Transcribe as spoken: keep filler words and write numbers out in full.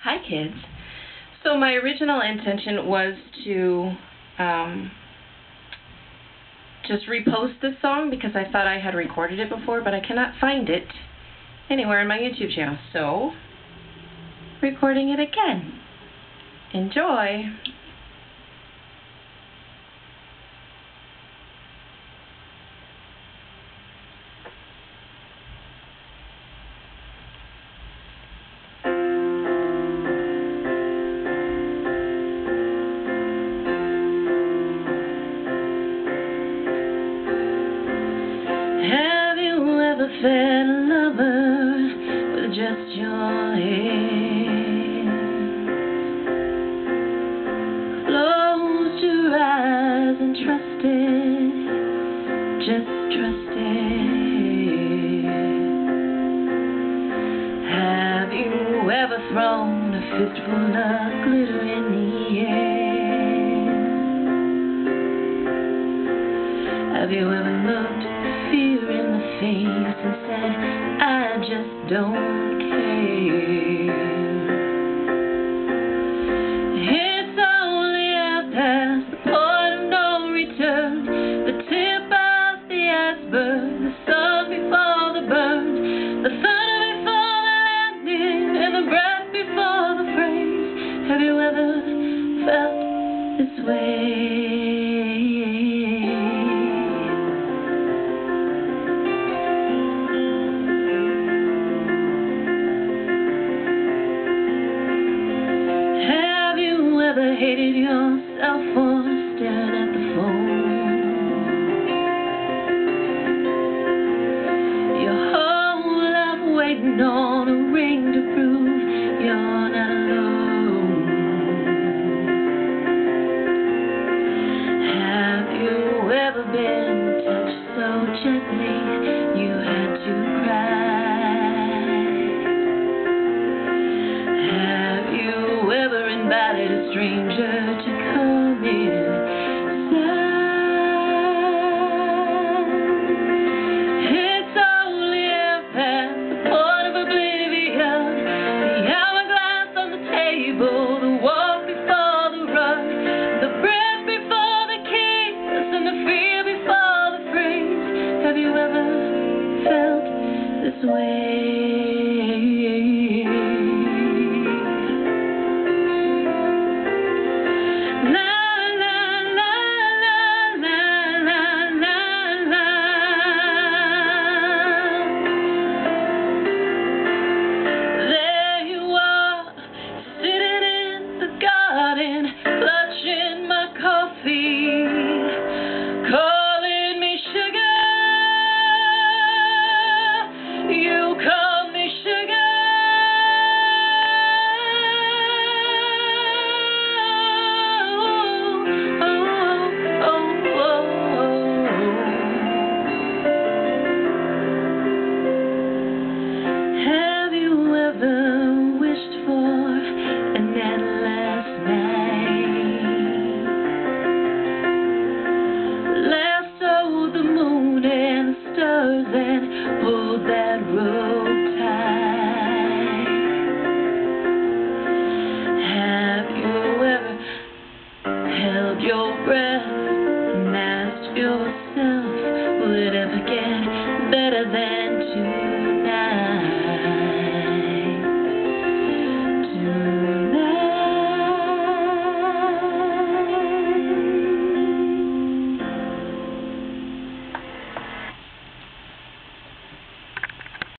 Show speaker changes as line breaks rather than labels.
Hi kids. So my original intention was to um, just repost this song because I thought I had recorded it before, but I cannot find it anywhere in my YouTube channel. So, recording it again. Enjoy! Have you ever felt a lover with just your hand? Close your eyes and trust it, just trust it. Have you ever thrown a fistful of glitter in the air? Have you ever looked fear in the face and said, I just don't care? It's only out past the point of no return, the tip of the iceberg, the sun before the burn, the thunder before the landing, and the breath before the praise. Have you ever felt this way? Ever hated yourself for staring at the phone? Your whole life waiting on a ring to prove you're not alone. Have you ever been touched so gently you had to cry? Have you ever invited a stranger to